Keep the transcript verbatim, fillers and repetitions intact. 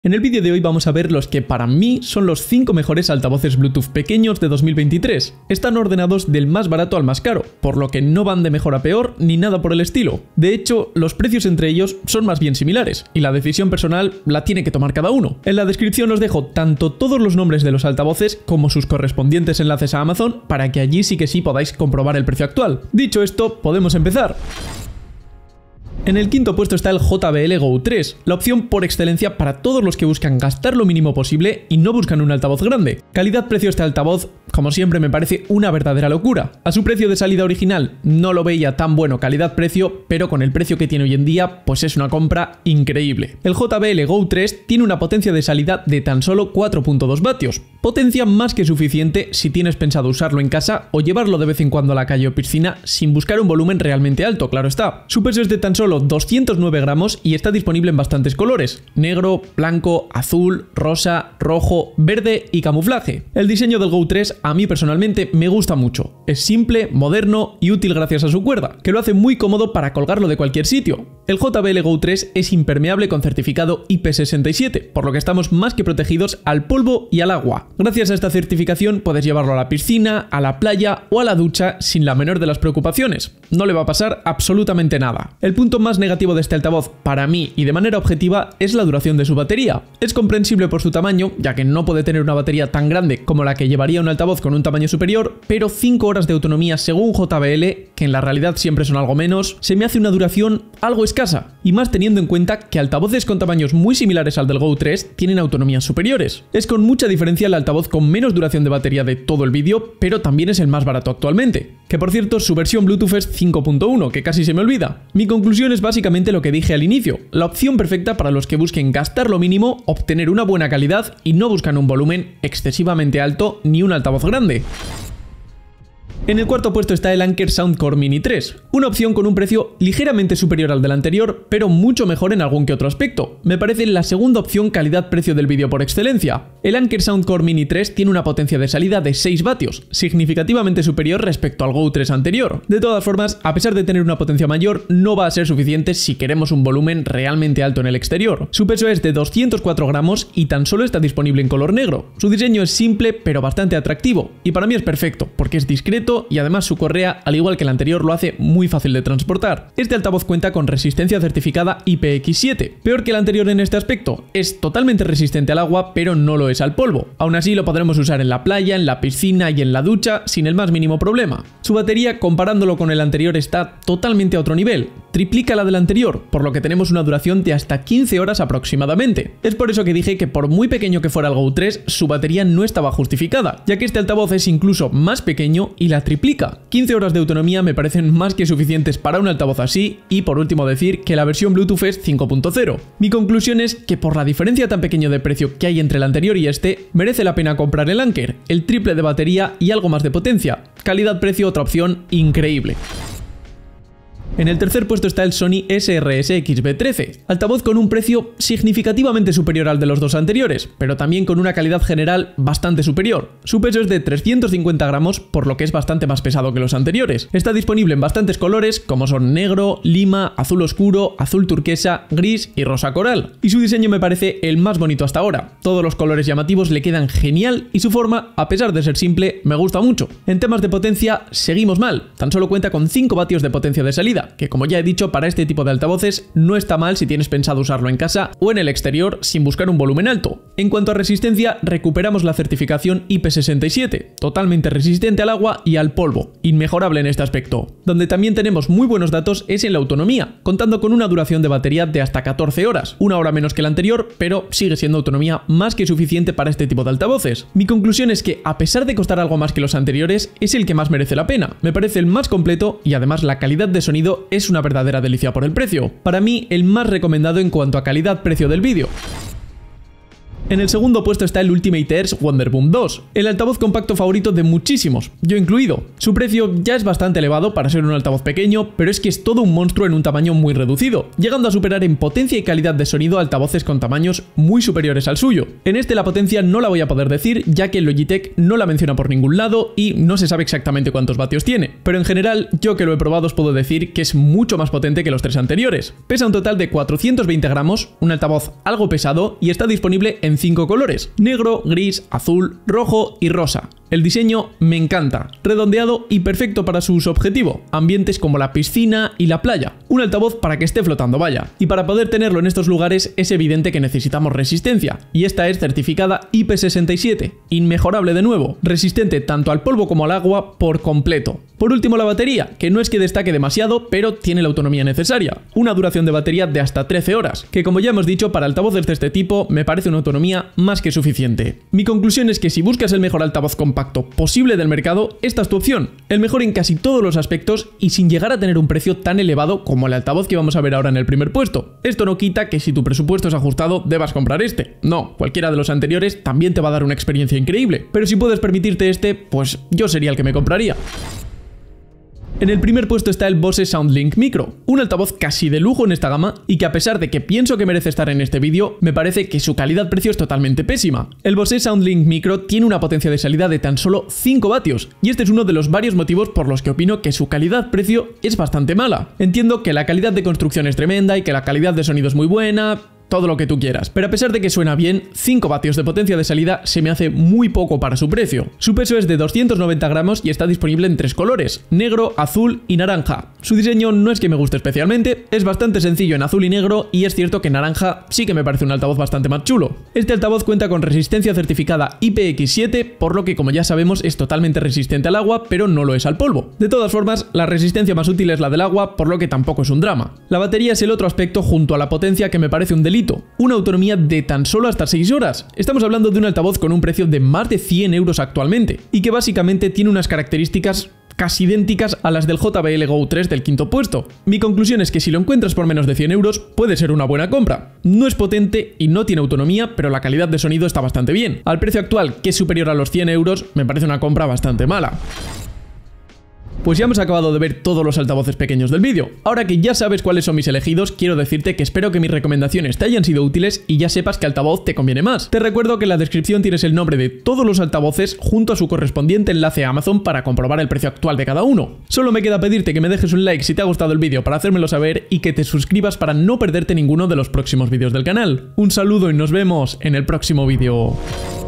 En el vídeo de hoy vamos a ver los que para mí son los cinco mejores altavoces Bluetooth pequeños de dos mil veintitrés. Están ordenados del más barato al más caro, por lo que no van de mejor a peor ni nada por el estilo. De hecho, los precios entre ellos son más bien similares, y la decisión personal la tiene que tomar cada uno. En la descripción os dejo tanto todos los nombres de los altavoces como sus correspondientes enlaces a Amazon para que allí sí que sí podáis comprobar el precio actual. Dicho esto, podemos empezar. En el quinto puesto está el J B L Go tres, la opción por excelencia para todos los que buscan gastar lo mínimo posible y no buscan un altavoz grande. Calidad-precio este altavoz, como siempre, me parece una verdadera locura. A su precio de salida original no lo veía tan bueno calidad-precio, pero con el precio que tiene hoy en día, pues es una compra increíble. El J B L Go tres tiene una potencia de salida de tan solo cuatro punto dos vatios, potencia más que suficiente si tienes pensado usarlo en casa o llevarlo de vez en cuando a la calle o piscina sin buscar un volumen realmente alto, claro está. Su peso es de tan solo doscientos nueve gramos y está disponible en bastantes colores: negro, blanco, azul, rosa, rojo, verde y camuflaje. El diseño del Go tres a mí personalmente me gusta mucho. Es simple, moderno y útil gracias a su cuerda, que lo hace muy cómodo para colgarlo de cualquier sitio. El J B L Go tres es impermeable con certificado I P sesenta y siete, por lo que estamos más que protegidos al polvo y al agua. Gracias a esta certificación puedes llevarlo a la piscina, a la playa o a la ducha sin la menor de las preocupaciones. No le va a pasar absolutamente nada. El punto más negativo de este altavoz, para mí y de manera objetiva, es la duración de su batería. Es comprensible por su tamaño, ya que no puede tener una batería tan grande como la que llevaría un altavoz con un tamaño superior, pero cinco horas de autonomía según J B L, que en la realidad siempre son algo menos, se me hace una duración algo escasa, y más teniendo en cuenta que altavoces con tamaños muy similares al del Go tres tienen autonomías superiores. Es con mucha diferencia el altavoz con menos duración de batería de todo el vídeo, pero también es el más barato actualmente. Que por cierto, su versión Bluetooth es cinco punto uno, que casi se me olvida. Mi conclusión es básicamente lo que dije al inicio, la opción perfecta para los que busquen gastar lo mínimo, obtener una buena calidad y no buscan un volumen excesivamente alto ni un altavoz grande. En el cuarto puesto está el Anker Soundcore Mini tres, una opción con un precio ligeramente superior al del anterior, pero mucho mejor en algún que otro aspecto. Me parece la segunda opción calidad-precio del vídeo por excelencia. El Anker Soundcore Mini tres tiene una potencia de salida de seis vatios, significativamente superior respecto al Go tres anterior. De todas formas, a pesar de tener una potencia mayor, no va a ser suficiente si queremos un volumen realmente alto en el exterior. Su peso es de doscientos cuatro gramos y tan solo está disponible en color negro. Su diseño es simple pero bastante atractivo, y para mí es perfecto, porque es discreto y además su correa, al igual que el anterior, lo hace muy fácil de transportar. Este altavoz cuenta con resistencia certificada I P X siete, peor que el anterior en este aspecto. Es totalmente resistente al agua, pero no lo es al polvo. Aún así lo podremos usar en la playa, en la piscina y en la ducha sin el más mínimo problema. Su batería, comparándolo con el anterior, está totalmente a otro nivel. Triplica la del anterior, por lo que tenemos una duración de hasta quince horas aproximadamente. Es por eso que dije que por muy pequeño que fuera el Go tres, su batería no estaba justificada, ya que este altavoz es incluso más pequeño y la triplica. quince horas de autonomía me parecen más que suficientes para un altavoz así, y por último decir que la versión Bluetooth es cinco punto cero. Mi conclusión es que por la diferencia tan pequeña de precio que hay entre el anterior y este, merece la pena comprar el Anker, el triple de batería y algo más de potencia. Calidad-precio, otra opción increíble. En el tercer puesto está el Sony S R S X B trece, altavoz con un precio significativamente superior al de los dos anteriores, pero también con una calidad general bastante superior. Su peso es de trescientos cincuenta gramos, por lo que es bastante más pesado que los anteriores. Está disponible en bastantes colores, como son negro, lima, azul oscuro, azul turquesa, gris y rosa coral. Y su diseño me parece el más bonito hasta ahora. Todos los colores llamativos le quedan genial y su forma, a pesar de ser simple, me gusta mucho. En temas de potencia, seguimos mal. Tan solo cuenta con cinco vatios de potencia de salida, que como ya he dicho, para este tipo de altavoces no está mal si tienes pensado usarlo en casa o en el exterior sin buscar un volumen alto. En cuanto a resistencia, recuperamos la certificación I P sesenta y siete, totalmente resistente al agua y al polvo, inmejorable en este aspecto. Donde también tenemos muy buenos datos es en la autonomía, contando con una duración de batería de hasta catorce horas, una hora menos que el anterior, pero sigue siendo autonomía más que suficiente para este tipo de altavoces. Mi conclusión es que, a pesar de costar algo más que los anteriores, es el que más merece la pena. Me parece el más completo y además la calidad de sonido es una verdadera delicia por el precio. Para mí, el más recomendado en cuanto a calidad-precio del vídeo. En el segundo puesto está el Ultimate Ears Wonderboom dos, el altavoz compacto favorito de muchísimos, yo incluido. Su precio ya es bastante elevado para ser un altavoz pequeño, pero es que es todo un monstruo en un tamaño muy reducido, llegando a superar en potencia y calidad de sonido altavoces con tamaños muy superiores al suyo. En este la potencia no la voy a poder decir, ya que Logitech no la menciona por ningún lado y no se sabe exactamente cuántos vatios tiene, pero en general yo que lo he probado os puedo decir que es mucho más potente que los tres anteriores. Pesa un total de cuatrocientos veinte gramos, un altavoz algo pesado y está disponible en cinco colores: negro, gris, azul, rojo y rosa. El diseño me encanta, redondeado y perfecto para su uso objetivo, ambientes como la piscina y la playa. Un altavoz para que esté flotando, vaya. Y para poder tenerlo en estos lugares es evidente que necesitamos resistencia, y esta es certificada I P sesenta y siete, inmejorable de nuevo, resistente tanto al polvo como al agua por completo. Por último, la batería, que no es que destaque demasiado, pero tiene la autonomía necesaria, una duración de batería de hasta trece horas, que como ya hemos dicho, para altavoces de este tipo me parece una autonomía más que suficiente. Mi conclusión es que si buscas el mejor altavoz compacto posible del mercado, esta es tu opción, el mejor en casi todos los aspectos y sin llegar a tener un precio tan elevado como el altavoz que vamos a ver ahora en el primer puesto. Esto no quita que si tu presupuesto es ajustado debas comprar este. No, cualquiera de los anteriores también te va a dar una experiencia increíble, pero si puedes permitirte este, pues yo sería el que me compraría. En el primer puesto está el Bose SoundLink Micro, un altavoz casi de lujo en esta gama y que a pesar de que pienso que merece estar en este vídeo, me parece que su calidad-precio es totalmente pésima. El Bose SoundLink Micro tiene una potencia de salida de tan solo cinco vatios y este es uno de los varios motivos por los que opino que su calidad-precio es bastante mala. Entiendo que la calidad de construcción es tremenda y que la calidad de sonido es muy buena, todo lo que tú quieras, pero a pesar de que suena bien, cinco vatios de potencia de salida se me hace muy poco para su precio. Su peso es de doscientos noventa gramos y está disponible en tres colores: negro, azul y naranja. Su diseño no es que me guste especialmente, es bastante sencillo en azul y negro y es cierto que en naranja sí que me parece un altavoz bastante más chulo. Este altavoz cuenta con resistencia certificada I P X siete, por lo que como ya sabemos es totalmente resistente al agua, pero no lo es al polvo. De todas formas, la resistencia más útil es la del agua, por lo que tampoco es un drama. La batería es el otro aspecto junto a la potencia que me parece un delito. Una autonomía de tan solo hasta seis horas. Estamos hablando de un altavoz con un precio de más de cien euros actualmente y que básicamente tiene unas características casi idénticas a las del J B L Go tres del quinto puesto. Mi conclusión es que si lo encuentras por menos de cien euros puede ser una buena compra. No es potente y no tiene autonomía, pero la calidad de sonido está bastante bien. Al precio actual, que es superior a los cien euros, me parece una compra bastante mala. Pues ya hemos acabado de ver todos los altavoces pequeños del vídeo. Ahora que ya sabes cuáles son mis elegidos, quiero decirte que espero que mis recomendaciones te hayan sido útiles y ya sepas qué altavoz te conviene más. Te recuerdo que en la descripción tienes el nombre de todos los altavoces junto a su correspondiente enlace a Amazon para comprobar el precio actual de cada uno. Solo me queda pedirte que me dejes un like si te ha gustado el vídeo para hacérmelo saber y que te suscribas para no perderte ninguno de los próximos vídeos del canal. Un saludo y nos vemos en el próximo vídeo.